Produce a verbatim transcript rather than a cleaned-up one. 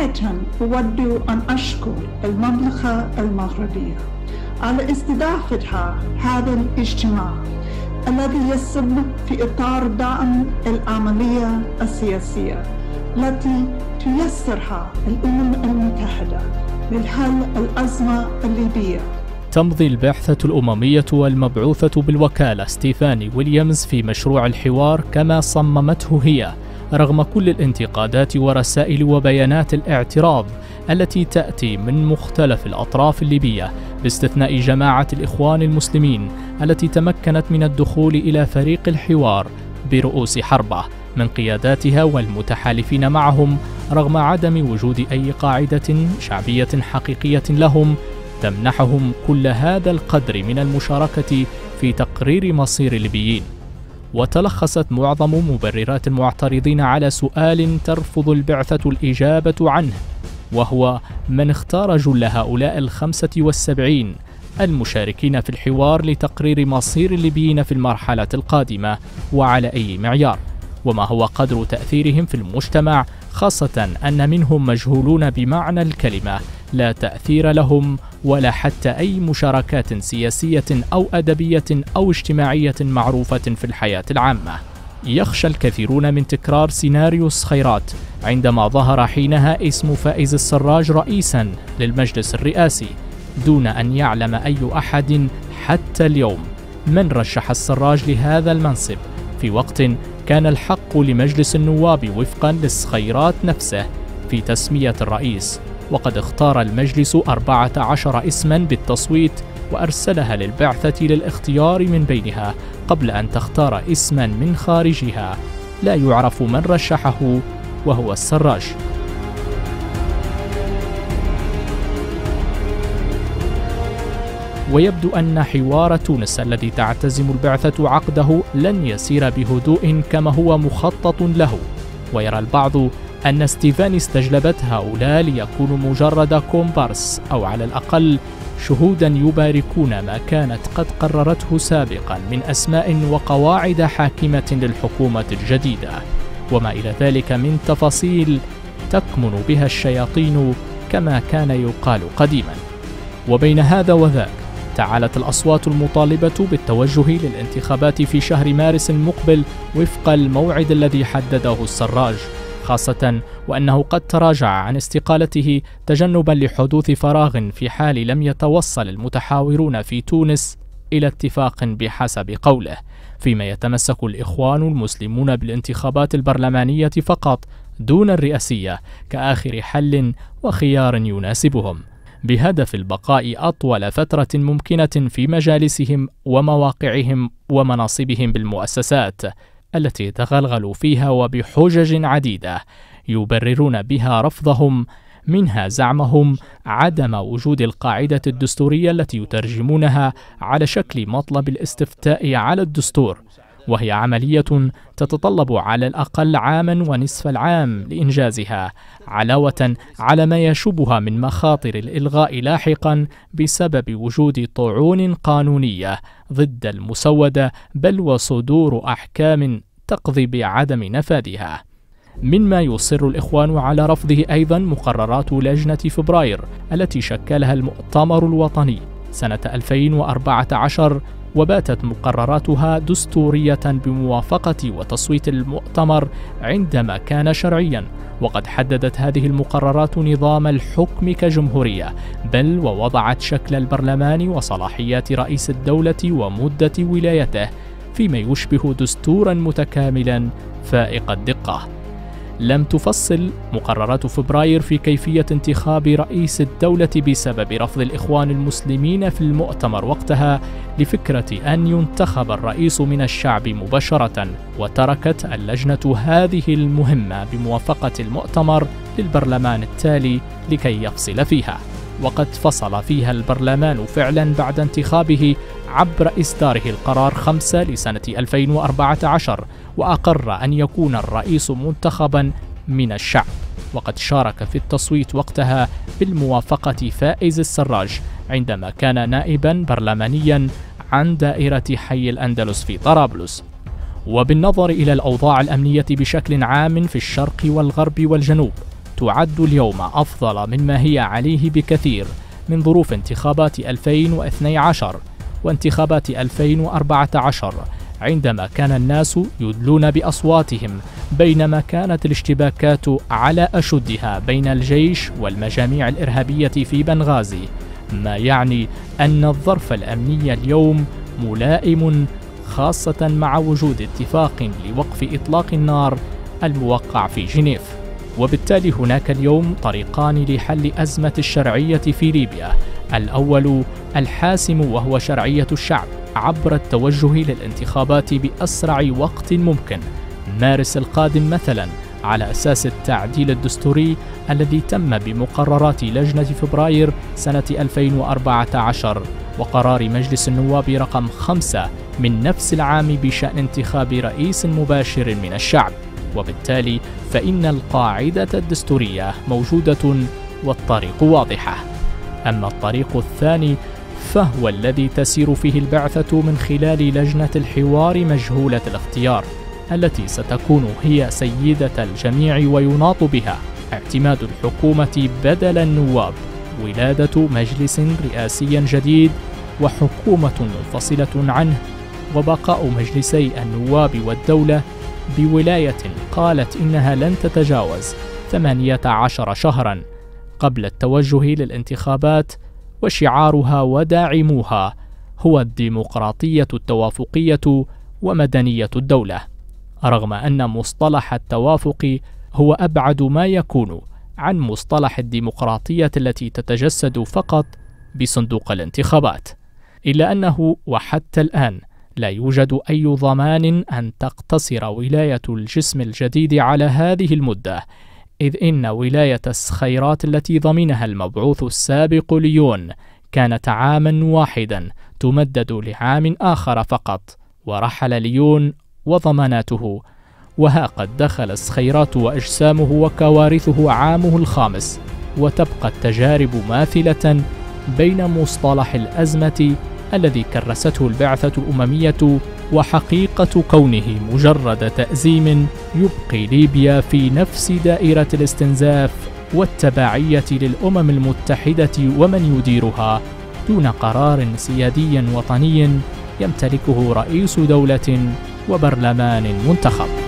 بداية أود أن أشكر المملكة المغربية على استضافتها هذا الاجتماع الذي يتم في إطار دعم العملية السياسية التي تيسرها الأمم المتحدة لحل الأزمة الليبية. تمضي البعثة الأممية والمبعوثة بالوكالة ستيفاني ويليامز في مشروع الحوار كما صممته هي، رغم كل الانتقادات ورسائل وبيانات الاعتراض التي تأتي من مختلف الأطراف الليبية، باستثناء جماعة الإخوان المسلمين التي تمكنت من الدخول إلى فريق الحوار برؤوس حربة من قياداتها والمتحالفين معهم، رغم عدم وجود أي قاعدة شعبية حقيقية لهم تمنحهم كل هذا القدر من المشاركة في تقرير مصير الليبيين. وتلخصت معظم مبررات المعترضين على سؤال ترفض البعثة الإجابة عنه، وهو من اختار جل هؤلاء الخمسة والسبعين المشاركين في الحوار لتقرير مصير الليبيين في المرحلة القادمة وعلى أي معيار، وما هو قدر تأثيرهم في المجتمع، خاصة أن منهم مجهولون بمعنى الكلمة، لا تأثير لهم ولا حتى أي مشاركات سياسية أو أدبية أو اجتماعية معروفة في الحياة العامة. يخشى الكثيرون من تكرار سيناريو الصخيرات عندما ظهر حينها اسم فائز السراج رئيسا للمجلس الرئاسي، دون أن يعلم أي أحد حتى اليوم من رشح السراج لهذا المنصب، في وقت كان الحق لمجلس النواب وفقا للصخيرات نفسه في تسمية الرئيس، وقد اختار المجلس أربعة عشر اسما بالتصويت وأرسلها للبعثة للاختيار من بينها قبل أن تختار اسما من خارجها لا يعرف من رشحه وهو السراج. ويبدو أن حوار تونس الذي تعتزم البعثة عقده لن يسير بهدوء كما هو مخطط له، ويرى البعض أن ستيفاني استجلبت هؤلاء ليكونوا مجرد كومبارس أو على الأقل شهودا يباركون ما كانت قد قررته سابقا من أسماء وقواعد حاكمة للحكومة الجديدة، وما إلى ذلك من تفاصيل تكمن بها الشياطين كما كان يقال قديما. وبين هذا وذاك تعالت الأصوات المطالبة بالتوجه للانتخابات في شهر مارس المقبل وفق الموعد الذي حدده السراج، خاصة وأنه قد تراجع عن استقالته تجنبا لحدوث فراغ في حال لم يتوصل المتحاورون في تونس إلى اتفاق بحسب قوله، فيما يتمسك الإخوان المسلمون بالانتخابات البرلمانية فقط دون الرئاسية كآخر حل وخيار يناسبهم، بهدف البقاء أطول فترة ممكنة في مجالسهم ومواقعهم ومناصبهم بالمؤسسات التي تغلغلوا فيها، وبحجج عديدة يبررون بها رفضهم، منها زعمهم عدم وجود القاعدة الدستورية التي يترجمونها على شكل مطلب الاستفتاء على الدستور، وهي عملية تتطلب على الأقل عاما ونصف العام لإنجازها، علاوة على ما يشوبها من مخاطر الإلغاء لاحقا بسبب وجود طعون قانونية ضد المسودة، بل وصدور أحكام تقضي بعدم نفاذها. مما يصر الإخوان على رفضه أيضا مقررات لجنة فبراير التي شكلها المؤتمر الوطني سنة ألفين وأربعة عشر، وباتت مقرراتها دستورية بموافقة وتصويت المؤتمر عندما كان شرعيا، وقد حددت هذه المقررات نظام الحكم كجمهورية، بل ووضعت شكل البرلمان وصلاحيات رئيس الدولة ومدة ولايته، فيما يشبه دستورا متكاملا فائق الدقة. لم تفصل مقررات فبراير في كيفية انتخاب رئيس الدولة بسبب رفض الإخوان المسلمين في المؤتمر وقتها لفكرة أن ينتخب الرئيس من الشعب مباشرة، وتركت اللجنة هذه المهمة بموافقة المؤتمر للبرلمان التالي لكي يفصل فيها، وقد فصل فيها البرلمان فعلا بعد انتخابه عبر إصداره القرار خمسة لسنة ألفين وأربعة عشر، وأقر أن يكون الرئيس منتخبا من الشعب، وقد شارك في التصويت وقتها بالموافقة فائز السراج عندما كان نائبا برلمانيا عن دائرة حي الأندلس في طرابلس. وبالنظر إلى الأوضاع الأمنية بشكل عام في الشرق والغرب والجنوب، تعد اليوم أفضل مما هي عليه بكثير من ظروف انتخابات ألفين واثني عشر وانتخابات ألفين وأربعة عشر، عندما كان الناس يدلون بأصواتهم، بينما كانت الاشتباكات على أشدها بين الجيش والمجاميع الإرهابية في بنغازي، ما يعني أن الظرف الأمني اليوم ملائم، خاصة مع وجود اتفاق لوقف إطلاق النار الموقع في جنيف. وبالتالي هناك اليوم طريقان لحل أزمة الشرعية في ليبيا: الأول الحاسم وهو شرعية الشعب عبر التوجه للانتخابات بأسرع وقت ممكن، مارس القادم مثلا، على أساس التعديل الدستوري الذي تم بمقررات لجنة فبراير سنة ألفين وأربعة عشر وقرار مجلس النواب رقم خمسة من نفس العام بشأن انتخاب رئيس مباشر من الشعب. وبالتالي فإن القاعدة الدستورية موجودة والطريق واضحة. أما الطريق الثاني فهو الذي تسير فيه البعثة من خلال لجنة الحوار مجهولة الاختيار، التي ستكون هي سيدة الجميع ويناط بها اعتماد الحكومة بدل النواب، ولادة مجلس رئاسي جديد وحكومة منفصلة عنه، وبقاء مجلسي النواب والدولة بولاية قالت إنها لن تتجاوز ثمانية عشر شهرا قبل التوجه للانتخابات، وشعارها وداعموها هو الديمقراطية التوافقية ومدنية الدولة، رغم أن مصطلح التوافق هو أبعد ما يكون عن مصطلح الديمقراطية التي تتجسد فقط بصندوق الانتخابات. إلا أنه وحتى الآن لا يوجد أي ضمان أن تقتصر ولاية الجسم الجديد على هذه المدة، إذ إن ولاية السخيرات التي ضمنها المبعوث السابق ليون كانت عاما واحدا تمدد لعام آخر فقط، ورحل ليون وضماناته، وها قد دخل السخيرات وأجسامه وكوارثه عامه الخامس، وتبقى التجارب ماثلة بين مصطلح الأزمة الذي كرسته البعثة الأممية وحقيقة كونه مجرد تأزيم يبقي ليبيا في نفس دائرة الاستنزاف والتبعية للأمم المتحدة ومن يديرها، دون قرار سيادي وطني يمتلكه رئيس دولة وبرلمان منتخب.